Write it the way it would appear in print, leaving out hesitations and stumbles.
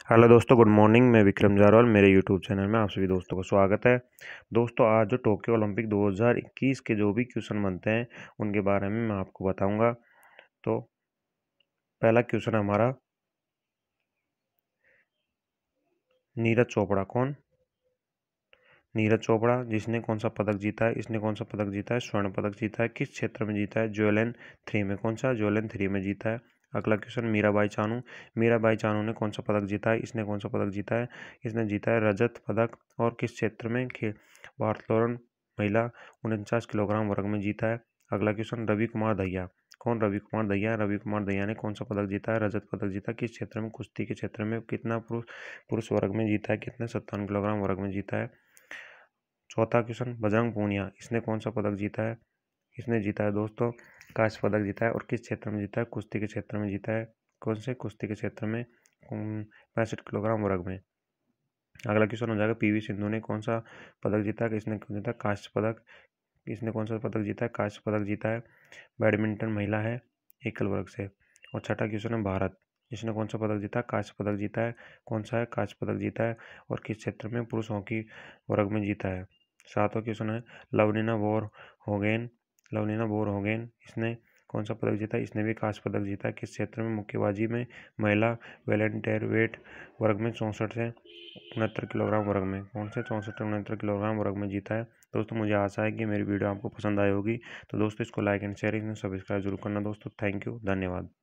Hello दोस्तों, good morning. मैं विक्रम जारवाल, मेरे यूट्यूब चैनल में आप सभी दोस्तों का स्वागत है। दोस्तों, आज जो टोक्यो ओलंपिक 2021 के जो भी क्वेश्चन बनते हैं उनके बारे में मैं आपको बताऊंगा। तो पहला क्वेश्चन हमारा, नीरज चोपड़ा कौन? नीरज चोपड़ा जिसने कौन सा पदक जीता है? इसने कौन सा पदक जीता है? स्वर्ण पदक जीता है। किस क्षेत्र में जीता है? ज्वेलिन 3 में। कौन सा? ज्वेलिन 3 में जीता है। अगला क्वेश्चन, मीराबाई चानू। मीराबाई चानू ने कौन सा पदक जीता है? इसने कौन सा पदक जीता है? इसने जीता है रजत पदक। और किस क्षेत्र में? भारोत्तोलन महिला 49 किलोग्राम वर्ग में जीता है। अगला क्वेश्चन, रवि कुमार दहिया। कौन? रवि कुमार दहिया। रवि कुमार दहिया ने कौन सा पदक जीता है? रजत पदक जीता है। किस क्षेत्र में? कुश्ती के क्षेत्र में। कितना पुरुष वर्ग में जीता है? कितने? 57 किलोग्राम वर्ग में जीता है। चौथा क्वेश्चन, बजरंग पूनिया। इसने कौन सा पदक जीता है? इसने जीता है दोस्तों कांस्य पदक जीता है। और किस क्षेत्र में जीता है? कुश्ती के क्षेत्र में जीता है। कौन से? कुश्ती के क्षेत्र में, 65 किलोग्राम वर्ग में। अगला क्वेश्चन हो जाएगा, पीवी सिंधु ने कौन सा पदक जीता है? इसने कौन जीता है? कांस्य पदक। इसने कौन सा पदक जीता है? कांस्य पदक जीता है। बैडमिंटन महिला है, एकल वर्ग से। और छठा क्वेश्चन है, भारत। इसने कौन सा पदक जीता है? कांस्य पदक जीता है। कौन सा है? कांस्य पदक जीता है। और किस क्षेत्र में? पुरुष हॉकी वर्ग में जीता है। सातवां क्वेश्चन है, लवलीना बोर होगेन। लवलीना बोर होगेन, इसने कौन सा पदक जीता है? इसने भी कांस्य पदक जीता है। किस क्षेत्र में? मुक्केबाजी में, महिला वेलेंटायर वेट वर्ग में 64 से 69 किलोग्राम वर्ग में। कौन से? 64 से 69 किलोग्राम वर्ग में जीता है। दोस्तों, मुझे आशा है कि मेरी वीडियो आपको पसंद आई होगी। तो दोस्तों, इसको like and share and subscribe जरूर करना दोस्तों। थैंक यू, धन्यवाद।